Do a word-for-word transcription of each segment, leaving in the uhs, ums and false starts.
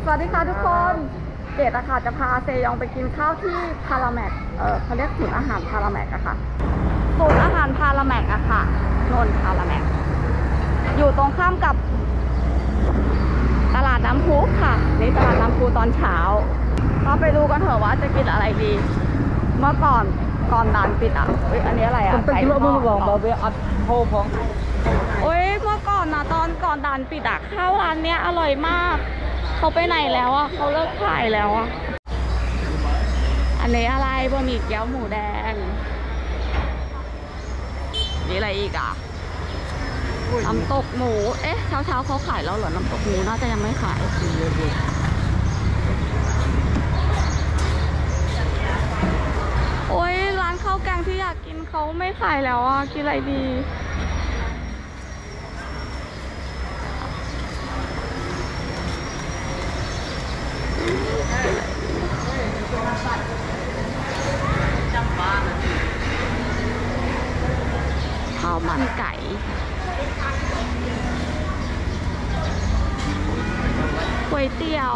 สวัสดีค่ะทุกคนเกดอะค่ะจะพาเซยองไปกินข้าวที่พาราแมกเออเขาเรียกศูนย์อาหารพาราแมกอะค่ะศูนย์อาหารพาราแมกอะค่ะนนพาราแมกอยู่ตรงข้ามกับตลาดน้ำพุค่ะนี่ตลาดน้ำพุตอนเช้าเราไปดูกันเถอะว่าจะกินอะไรดีเมื่อก่อนก่อนด่านปิดอ่ะเอ้ยอันนี้อะไรอ่ะไก่ทอดโอ้ยเมื่อก่อนนะตอนก่อนด่านปิดอ่ะข้าวร้านเนี้ยอร่อยมากเขาไปไหนแล้วอ่ะเขาเลิกขายแล้วอ่ะอันนี้อะไรบะหมี่เกี๊ยวหมูแดงนี่อะไรอีกอ่ะน้ำตกหมูเอ๊ะเช้าเช้าเขาขายแล้วเหรอน้ำตกหมูน่าจะยังไม่ขายโอ้ยร้านข้าวแกงที่อยากกินเขาไม่ขายแล้วอ่ะกินอะไรดีข้าวมันไก่ก๋วยเตี๋ยว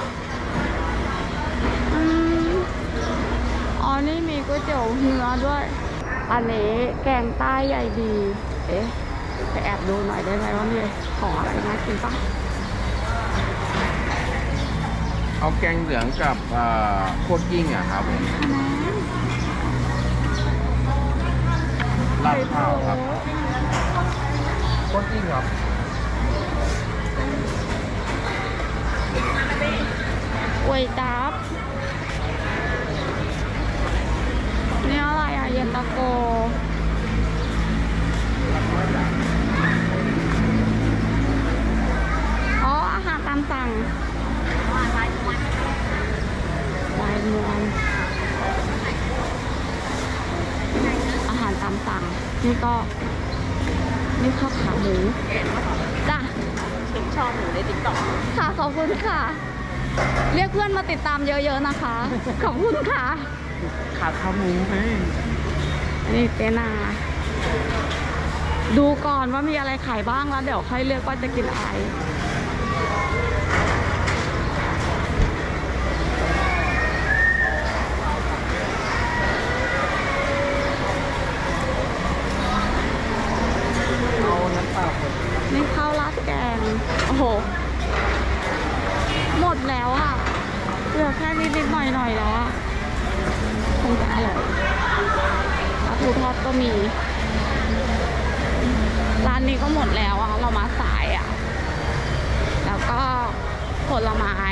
อืมอ๋อนี่มีก๋วยเตี๋ยวเนื้อด้วยอันนี้แกงใต้ใหญ่ดีเอ๊ะไปแอบดูหน่อยได้ไหมว่ามีของอะไรน่ากินปะเอาแกงเหลืองกับโคตรกิ้งอ่ะครับลาดข้าวครับโคตรกิ้งครับก๋วยจั๊บนี่อะไรอ่ะเย็นตาโฟอ๋ออาหารตามสั่งวายมวนอาหารตามสั่งนี่ก็นี่ข้าวขาหมูจ้ะถึงชอบหมูในติ๊กต็อกค่ะขอบคุณค่ะเรียกเพื่อนมาติดตามเยอะๆนะคะขอบคุณค่ะขาขาหมูไงอันนี้เจนาดูก่อนว่ามีอะไรขายบ้างแล้วเดี๋ยวค่อยเลือกว่าจะกินอะไรนี่ข้าวราดแกงโอ้โหหมดแล้วอ่ะเหลือแค่นิดๆหน่อยๆแล้วอ่ะคงจะอร่อยปลาทูทอดก็มีร้านนี้ก็หมดแล้วอ่ะเรามาสายอ่ะแล้วก็ผลไม้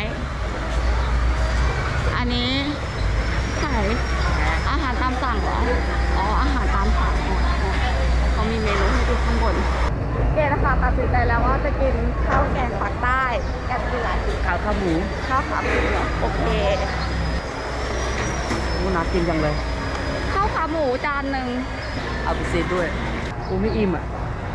อันนี้ขายอาหารตามสั่งเหรออ๋ออาหารตามสั่งเขามีเมนูให้ดูข้างบนเกดนะคะตัดสินใจแล้วว่าจะกินข้าวแกงปากใต้แกงกินอะไรข้าวขาหมูข้าวขาหมูโอเคกูน่ากินจังเลยข้าวขาหมูจานหนึ่งเอาไปเซตด้วยกูไม่อิ่มอ่ะ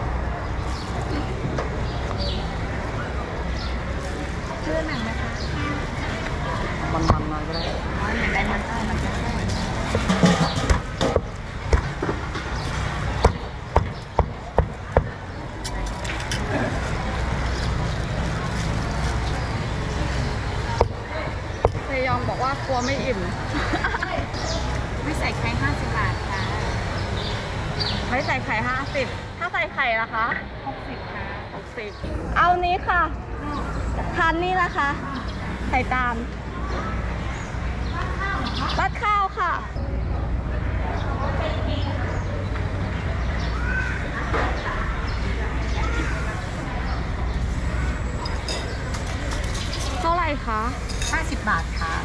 เชื่อหนังไหมคะมันมันมาก็ได้อ๋อหนังได้มันได้มันได้ยองบอกว่ากลัวไม่อิ่มไม่ใส่ไข่ห้าสิบบาทค่ะไม่ใส่ไข่ห้าสิบถ้าใส่ไข่ล่ะคะหกสิบค่ะหกสิบเอานี้ค่ะทานนี่นะคะใส่จานรัดข้าวค่ะเท่าไหร่คะห้าสิบบาทค่ะ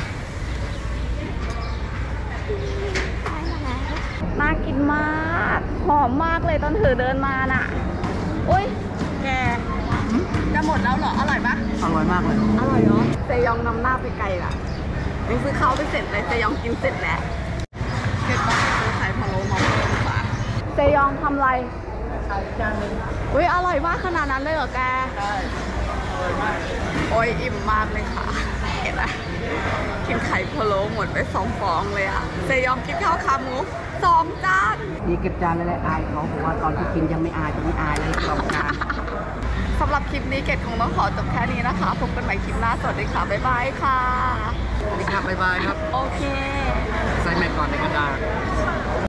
น่ากินมากหอมมากเลยตอนถือเดินมาน่ะอุ้ยแกจะหมดแล้วเหรออร่อยปะอร่อยมากเลยอร่อยเนาะเซยองนำหน้าไปไกลล่ะยังซื้อข้าวไปเสร็จเลยเซยองกินเสร็จแล้วเสร็จปะซื้อไข่พะโล้มาเพิ่มปะเซยองทำไรจานนึงอุ้ยอร่อยมากขนาดนั้นเลยเหรอแกใช่อร่อยมากโอ้ยอิ่มมากเลยค่ะเห็นไหมกินไข่พะโล้หมดไปสองฟองเลยอะเซยองกินข้าวขาหมูสองจานดีเก็บจานเลยอายเขาบอกว่าตอนที่กินยังไม่อายตอนนี้อายเลยสองจานเสำหรับคลิปนี้เกดคงต้องขอจบแค่นี้นะคะพบกันใหม่คลิปหน้าสวัสดีค่ะบ๊ายบายค่ะสวัสดีครับบ๊ายบายครับโอเค